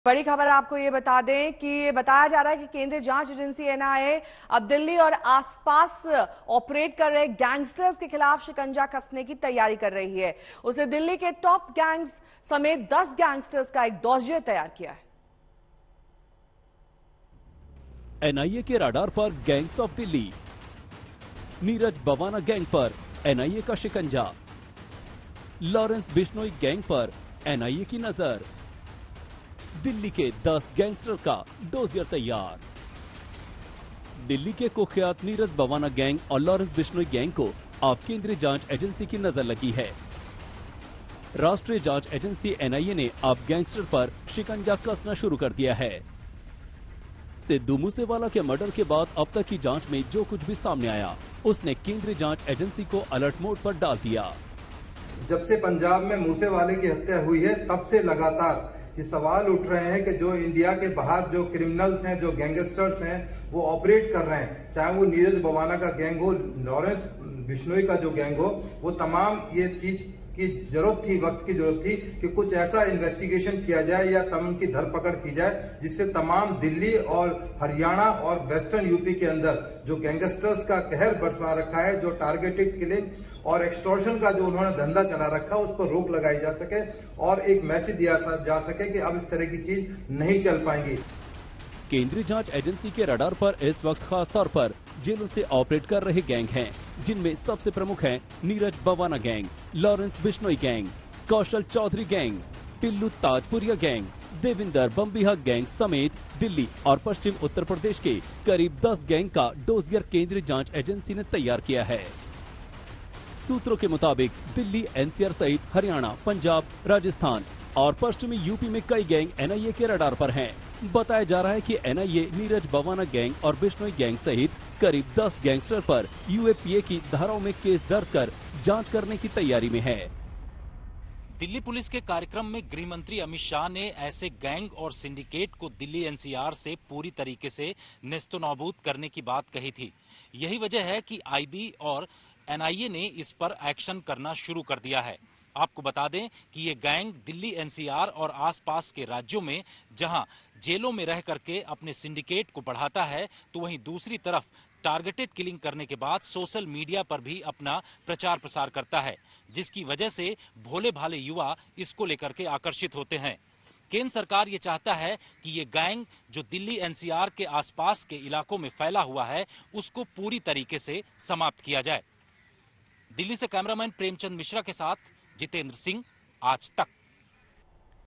बड़ी खबर आपको ये बता दें कि बताया जा रहा है कि केंद्रीय जांच एजेंसी एनआईए अब दिल्ली और आसपास ऑपरेट कर रहे गैंगस्टर्स के खिलाफ शिकंजा कसने की तैयारी कर रही है। उसे दिल्ली के टॉप गैंग्स समेत 10 गैंगस्टर्स का एक डॉसियर तैयार किया है। एनआईए के रडार पर gangs of Delhi. Neeraj Bawana gang पर एनआईए का शिकंजा। लॉरेंस बिश्नोई गैंग पर एनआईए की नजर। दिल्ली के 10 गैंगस्टर का डोजियर तैयार। दिल्ली के कुख्यात नीरज बवाना गैंग और लॉरेंस बिश्नोई गैंग को अब केंद्रीय जांच एजेंसी की नजर लगी है। राष्ट्रीय जांच एजेंसी एनआईए ने अब गैंगस्टर पर शिकंजा कसना शुरू कर दिया है। सिद्धू मूसेवाला के मर्डर के बाद अब तक की जांच में जो कुछ भी सामने आया, उसने केंद्रीय जांच एजेंसी को अलर्ट मोड पर डाल दिया। जब से पंजाब में मूसेवाले की हत्या हुई है, तब से लगातार ये सवाल उठ रहे हैं कि जो इंडिया के बाहर जो क्रिमिनल्स हैं, जो गैंगस्टर्स हैं, वो ऑपरेट कर रहे हैं, चाहे वो नीरज बवाना का गैंग हो, लॉरेंस बिश्नोई का जो गैंग हो, वो तमाम ये चीज की जरूरत थी, वक्त की जरूरत थी कि कुछ ऐसा इन्वेस्टिगेशन किया जाए या उनकी धरपकड़ की जाए जिससे तमाम दिल्ली और हरियाणा और वेस्टर्न यूपी के अंदर जो गैंगस्टर्स का कहर बरसा रखा है, जो टारगेटेड किलिंग और एक्सटॉर्शन का जो उन्होंने धंधा चला रखा है, उस पर रोक लगाई जा सके और एक मैसेज दिया जा सके कि अब इस तरह की चीज नहीं चल पाएंगी। केंद्रीय जांच एजेंसी के रडार पर इस वक्त खास तौर पर जेलों से ऑपरेट कर रहे गैंग हैं, जिनमें सबसे प्रमुख हैं Neeraj Bawana gang, Lawrence Bishnoi gang, Kaushal Chaudhary gang, Tillu Tajpuriya gang, Devinder Bambiha gang समेत दिल्ली और पश्चिम उत्तर प्रदेश के करीब 10 गैंग का डोजियर केंद्रीय जांच एजेंसी ने तैयार किया है। सूत्रों के मुताबिक दिल्ली, एनसीआर सहित हरियाणा, पंजाब, राजस्थान और पश्चिमी यूपी में कई गैंग एनआईए के रडार पर हैं। बताया जा रहा है कि एनआईए नीरज बवाना गैंग और बिश्नोई गैंग सहित करीब 10 गैंगस्टर पर यूएपीए की धाराओं में केस दर्ज कर जांच करने की तैयारी में है। दिल्ली पुलिस के कार्यक्रम में गृह मंत्री अमित शाह ने ऐसे गैंग और सिंडिकेट को दिल्ली एनसीआर से पूरी तरीके से नेस्तनाबूद करने की बात कही थी। यही वजह है कि आईबी और एनआईए ने इस पर एक्शन करना शुरू कर दिया है। आपको बता दें कि ये गैंग दिल्ली एनसीआर और आसपास के राज्यों में जहां जेलों में रह करके अपने सिंडिकेट को बढ़ाता है, तो वहीं दूसरी तरफ टारगेटेड किलिंग करने के बाद सोशल मीडिया पर भी अपना प्रचार प्रसार करता है, जिसकी वजह से भोले भाले युवा इसको लेकर के आकर्षित होते हैं। केंद्र सरकार ये चाहता है कि ये गैंग जो दिल्ली एनसीआर के आसपास के इलाकों में फैला हुआ है, उसको पूरी तरीके से समाप्त किया जाए। दिल्ली से कैमरामैन प्रेमचंद मिश्रा के साथ जितेंद्र सिंह, आज तक।